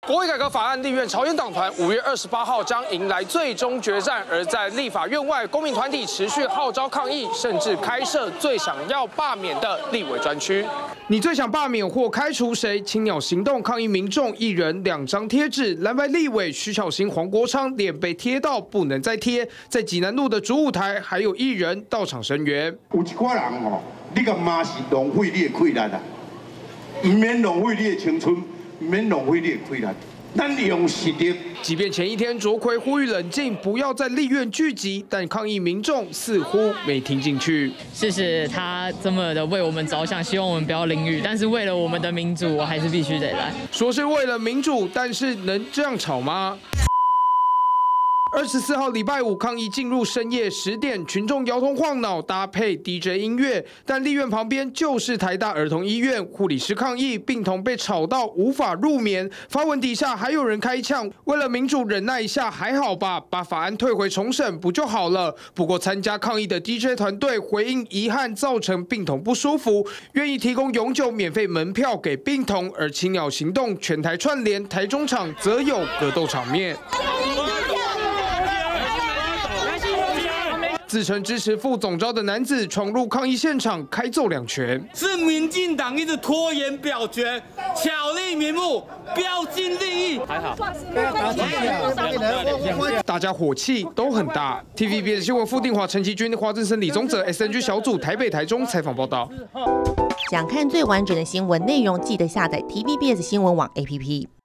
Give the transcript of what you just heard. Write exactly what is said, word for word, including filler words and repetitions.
国会改革法案立院朝野党团五月二十八号将迎来最终决战，而在立法院外，公民团体持续号召抗议，甚至开设最想要罢免的立委专区。你最想罢免或开除谁？青鸟行动抗议民众一人两张贴纸，蓝白立委徐巧芯、黄国昌脸被贴到不能再贴，在济南路的主舞台还有艺人到场声援。 有一寡人哦，你个妈是浪费你的气力啊，唔免浪费你的青春。 免浪费你的气力，咱用实力。 即便前一天卓奎呼吁冷静，不要在立院聚集，但抗议民众似乎没听进去。 谢谢他这么的为我们着想，希望我们不要淋雨，但是为了我们的民主，我还是必须得来。 说是为了民主，但是能这样吵吗？ 二十四号礼拜五抗议进入深夜十点，群众摇头晃脑，搭配 D J 音乐。但立院旁边就是台大儿童医院，护理师抗议，病童被吵到无法入眠。发文底下还有人开呛：为了民主忍耐一下还好吧，把法案退回重审不就好了？不过参加抗议的 D J 团队回应遗憾造成病童不舒服，愿意提供永久免费门票给病童。而青鸟行动全台串联，台中场则有格斗场面。 自称支持副总召的男子闯入抗议现场，开揍两拳。 是民进党一直拖延表决，巧立名目，标新立异。还好， 大家火气都很大。T V B S 新闻傅定华、陈其君、华正生、李宗哲 S N G 小组台北、台中采访报道。 想看最完整的新闻内容，记得下载 T V B S 新闻网 A P P。